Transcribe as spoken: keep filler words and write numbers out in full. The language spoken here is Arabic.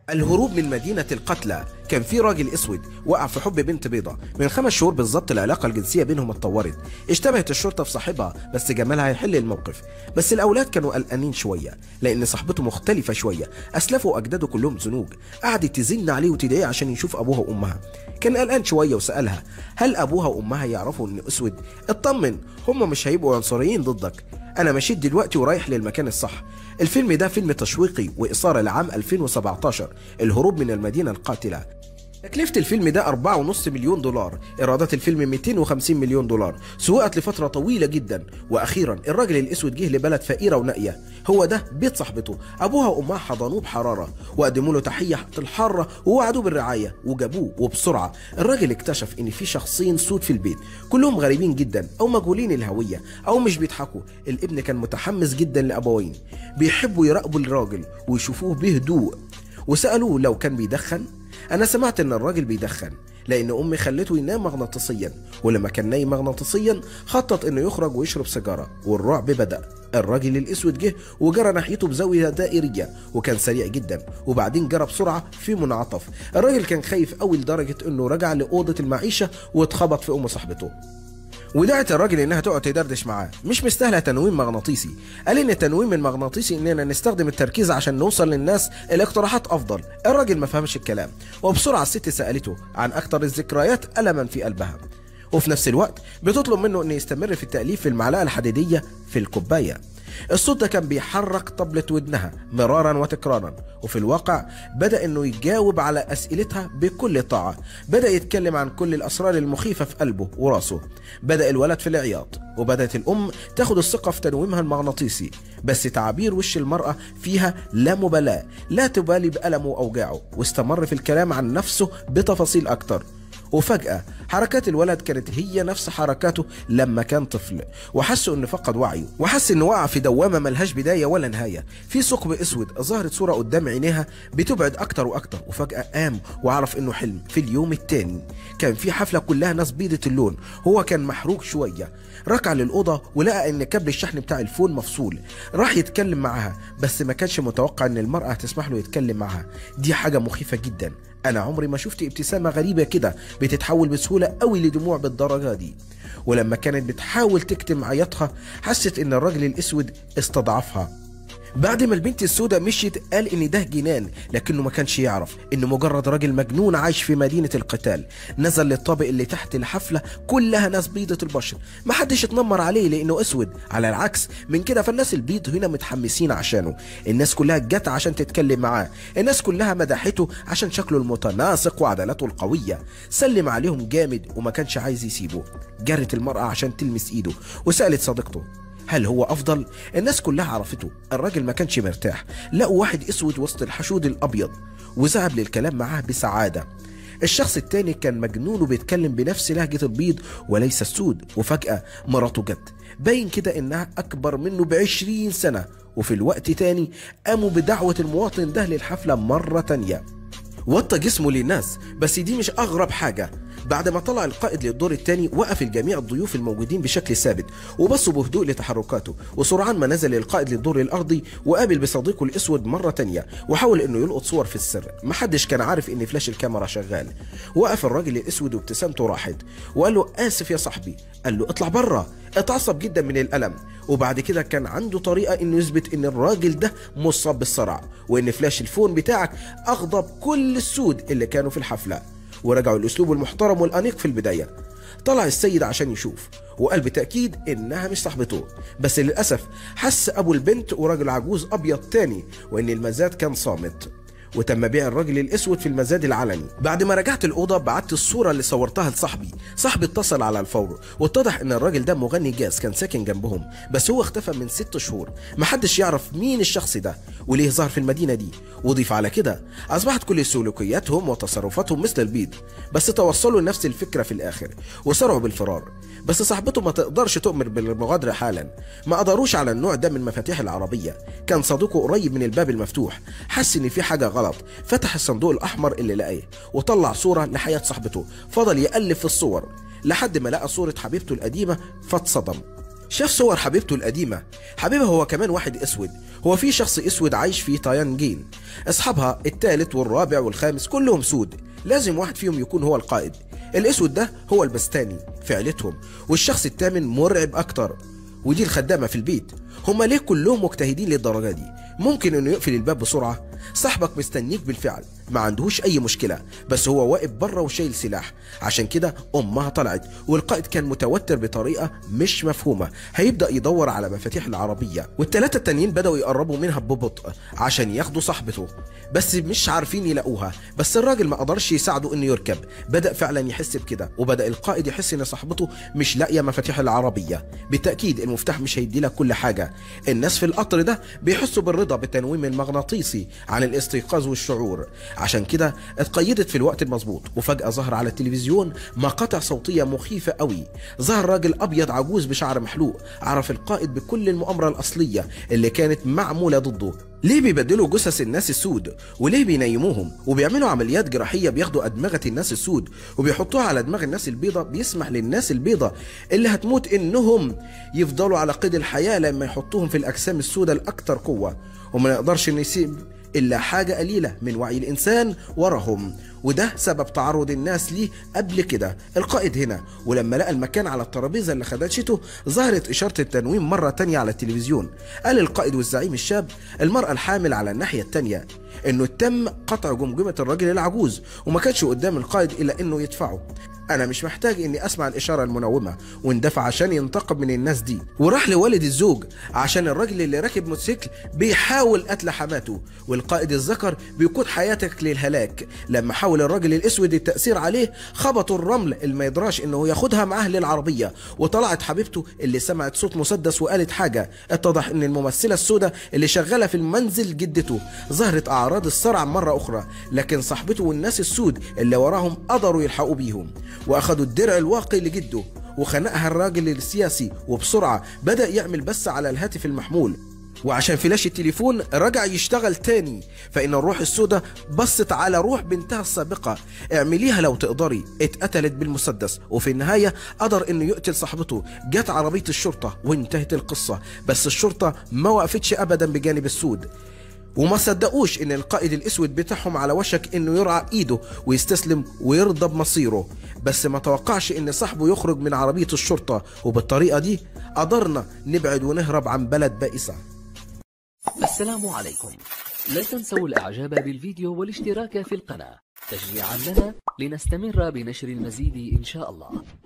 الهروب من مدينة القتلى. كان في راجل اسود وقع في حب بنت بيضة. من خمس شهور بالظبط العلاقة الجنسية بينهم اتطورت. اشتبهت الشرطة في صاحبها بس جمالها هيحل الموقف. بس الاولاد كانوا قلقانين شوية لان صاحبته مختلفة شوية. اسلافه واجداده كلهم زنوج. قعدت تزن عليه وتدعيه عشان يشوف ابوها وامها. كان قلقان شوية وسألها هل ابوها وامها يعرفوا ان اسود؟ اطمن، هم مش هيبقوا عنصريين ضدك. انا مشيت دلوقتي ورايح للمكان الصح. الفيلم ده فيلم تشويقي واثاره لعام ألفين وسبعتاشر، الهروب من المدينه القاتله. تكلفة الفيلم ده أربعة ونص مليون دولار، إيرادات الفيلم مئتين وخمسين مليون دولار، سوقت لفترة طويلة جدا، وأخيرا الراجل الأسود جه لبلد فقيرة ونائية، هو ده بيت صاحبته، أبوها وأمها حضنوه بحرارة، وقدموا له تحية الحارة ووعدوه بالرعاية، وجابوه وبسرعة. الراجل اكتشف إن في شخصين سود في البيت، كلهم غريبين جدا أو مجهولين الهوية أو مش بيضحكوا. الابن كان متحمس جدا لأبوين، بيحبوا يراقبوا الراجل ويشوفوه بهدوء، وسألوه لو كان بيدخن. أنا سمعت إن الراجل بيدخن لأن أمي خلته ينام مغناطيسيا، ولما كان نايم مغناطيسيا خطط إنه يخرج ويشرب سيجارة، والرعب بدأ. الراجل الأسود جه وجرى ناحيته بزاوية دائرية وكان سريع جدا، وبعدين جرى بسرعة في منعطف. الراجل كان خايف أوي لدرجة إنه رجع لأوضة المعيشة واتخبط في أم صاحبته، ودعت الراجل انها تقعد تدردش معاه. مش مستاهله تنويم مغناطيسي. قال ان التنويم المغناطيسي اننا نستخدم التركيز عشان نوصل للناس الاقتراحات افضل. الراجل ما فهمش الكلام، وبسرعه الست سالته عن اكتر الذكريات الما في قلبها، وفي نفس الوقت بتطلب منه انه يستمر في التأليف في المعلقه الحديديه في الكوبايه. الصوت ده كان بيحرك طبلة ودنها مرارا وتكرارا، وفي الواقع بدأ انه يجاوب على اسئلتها بكل طاعة. بدأ يتكلم عن كل الاسرار المخيفة في قلبه وراسه. بدأ الولد في العياط، وبدأت الام تاخد الثقة في تنويمها المغناطيسي، بس تعابير وش المرأة فيها لا مبالاة، لا تبالي بألمه وأوجاعه، واستمر في الكلام عن نفسه بتفاصيل أكتر. وفجأة حركات الولد كانت هي نفس حركاته لما كان طفل، وحس انه فقد وعيه، وحس انه وقع في دوامة ملهاش بداية ولا نهاية. في ثقب اسود ظهرت صورة قدام عينيها بتبعد اكتر واكتر، وفجأة قام وعرف انه حلم. في اليوم التاني كان في حفلة كلها ناس بيضة اللون، هو كان محروق شوية. ركع للأوضة ولقى ان كابل الشحن بتاع الفون مفصول. راح يتكلم معها بس ما كانش متوقع ان المرأة هتسمح له يتكلم معها. دي حاجة مخيفة جدا. انا عمري ما شفت ابتسامة غريبة كده بتتحول بسهولة قوي لدموع بالدرجة دي. ولما كانت بتحاول تكتم عياطها حست ان الراجل الاسود استضعفها. بعد ما البنت السوداء مشيت قال ان ده جنان، لكنه ما كانش يعرف انه مجرد راجل مجنون عايش في مدينة القتال. نزل للطابق اللي تحت الحفلة كلها ناس بيضة البشر، ما حدش اتنمر عليه لانه اسود، على العكس من كده فالناس البيض هنا متحمسين عشانه. الناس كلها جت عشان تتكلم معاه، الناس كلها مدحته عشان شكله المتناسق وعضلاته القوية. سلم عليهم جامد وما كانش عايز يسيبه. جرت المرأة عشان تلمس ايده وسألت صديقته هل هو افضل؟ الناس كلها عرفته. الراجل ما كانش مرتاح، لقوا واحد اسود وسط الحشود الابيض وذهب للكلام معاه بسعاده. الشخص التاني كان مجنون وبيتكلم بنفس لهجه البيض وليس السود. وفجاه مراته جت، باين كده انها اكبر منه بعشرين سنه. وفي الوقت تاني قاموا بدعوه المواطن ده للحفله مره تانيه. وطى جسمه للناس، بس دي مش اغرب حاجه. بعد ما طلع القائد للدور الثاني وقف الجميع الضيوف الموجودين بشكل ثابت وبصوا بهدوء لتحركاته. وسرعان ما نزل القائد للدور الارضي وقابل بصديقه الاسود مره تانية وحاول انه يلقط صور في السر. محدش كان عارف ان فلاش الكاميرا شغال. وقف الراجل الاسود وابتسامته راحت وقال له اسف يا صاحبي. قال له اطلع بره. اتعصب جدا من الالم، وبعد كده كان عنده طريقه انه يثبت ان الراجل ده مصاب بالصرع وان فلاش الفون بتاعك اغضب كل السود اللي كانوا في الحفله. ورجعوا الاسلوب المحترم والانيق في البدايه. طلع السيد عشان يشوف وقال بتاكيد انها مش صاحبته، بس للاسف حس ابو البنت وراجل عجوز ابيض تاني وان المزاد كان صامت. وتم بيع الراجل الاسود في المزاد العلني. بعد ما رجعت الاوضه بعت الصوره اللي صورتها لصاحبي. صاحبي اتصل على الفور واتضح ان الراجل ده مغني جاز كان ساكن جنبهم، بس هو اختفى من ست شهور. محدش يعرف مين الشخص ده وليه ظهر في المدينه دي. وضيف على كده اصبحت كل سلوكياتهم وتصرفاتهم مثل البيض، بس توصلوا لنفس الفكره في الاخر وسرعوا بالفرار. بس صاحبته ما تقدرش تؤمر بالمغادره حالا. ما قدروش على النوع ده من مفاتيح العربيه. كان صديقه قريب من الباب المفتوح، حس ان في حاجه غلط. فتح الصندوق الاحمر اللي لقاه وطلع صوره لحياه صاحبته. فضل يقلب في الصور لحد ما لقى صوره حبيبته القديمه فاتصدم. شاف صور حبيبته القديمة. حبيبها هو كمان واحد اسود، هو في شخص اسود عايش في تايانجين. اصحابها الثالث والرابع والخامس كلهم سود، لازم واحد فيهم يكون هو القائد. الاسود ده هو البستاني في عيلتهم، والشخص الثامن مرعب اكتر، ودي الخدامة في البيت. هما ليه كلهم مجتهدين للدرجة دي؟ ممكن انه يقفل الباب بسرعة؟ صاحبك مستنيك بالفعل، ما عندهوش اي مشكلة، بس هو واقف بره وشايل سلاح. عشان كده امها طلعت، والقائد كان متوتر بطريقة مش مفهومة. هيبدأ يدور على مفاتيح العربية، والثلاثة التانيين بدأوا يقربوا منها ببطء عشان ياخدوا صاحبته، بس مش عارفين يلاقوها. بس الراجل ما قدرش يساعده انه يركب، بدأ فعلا يحس بكده، وبدأ القائد يحس ان صاحبته مش لاقية مفاتيح العربية. بالتأكيد المفتاح مش هيدي لك كل حاجة. الناس في القطر ده بيحسوا بالرضا بالتنويم المغناطيسي عن الاستيقاظ والشعور، عشان كده اتقيدت في الوقت المظبوط. وفجأة ظهر على التلفزيون مقاطع صوتية مخيفة قوي. ظهر راجل أبيض عجوز بشعر محلوق. عرف القائد بكل المؤامرة الأصلية اللي كانت معمولة ضده. ليه بيبدلوا جثث الناس السود؟ وليه بينيموهم؟ وبيعملوا عمليات جراحية، بياخدوا أدمغة الناس السود وبيحطوها على دماغ الناس البيضة، بيسمح للناس البيضة اللي هتموت إنهم يفضلوا على قيد الحياة لما يحطوهم في الأجسام السوداء الأكثر قوة. وما نقدرش نسيب إلا حاجة قليلة من وعي الإنسان وراهم، وده سبب تعرض الناس ليه قبل كده. القائد هنا، ولما لقى المكان على الترابيزة اللي خدشته ظهرت إشارة التنويم مرة تانية على التلفزيون. قال القائد والزعيم الشاب المرأة الحامل على الناحية التانية إنه تم قطع جمجمة الراجل العجوز، وما كانش قدام القائد إلا إنه يدفعه. أنا مش محتاج إني أسمع الإشارة المنومة، واندفع عشان ينتقم من الناس دي، وراح لوالد الزوج عشان الراجل اللي راكب موتوسيكل بيحاول قتل حماته. والقائد الذكر بيقود حياتك للهلاك. لما حاول الراجل الأسود التأثير عليه خبطوا الرمل اللي ما يدراش إنه ياخدها معاه للعربية، وطلعت حبيبته اللي سمعت صوت مسدس وقالت حاجة. اتضح إن الممثلة السوداء اللي شغالة في المنزل جدته. ظهرت أعراض الصرع مرة أخرى، لكن صاحبته والناس السود اللي وراهم قدروا يلحقوا بيهم، واخدوا الدرع الواقي لجده وخنقها الراجل السياسي. وبسرعة بدأ يعمل بس على الهاتف المحمول، وعشان فلاش التليفون رجع يشتغل تاني. فإن الروح السوداء بصت على روح بنتها السابقة، اعمليها لو تقدري. اتقتلت بالمسدس، وفي النهاية قدر انه يقتل صاحبته. جت عربية الشرطة وانتهت القصة، بس الشرطة ما وقفتش ابدا بجانب السود، وما صدقوش ان القائد الاسود بتاعهم على وشك انه يرعى ايده ويستسلم ويرضى بمصيره. بس ما توقعش ان صاحبه يخرج من عربية الشرطة، وبالطريقة دي قدرنا نبعد ونهرب عن بلد بائسة. السلام عليكم، لا تنسوا الاعجاب بالفيديو والاشتراك في القناة تشجيعا لنا لنستمر بنشر المزيد ان شاء الله.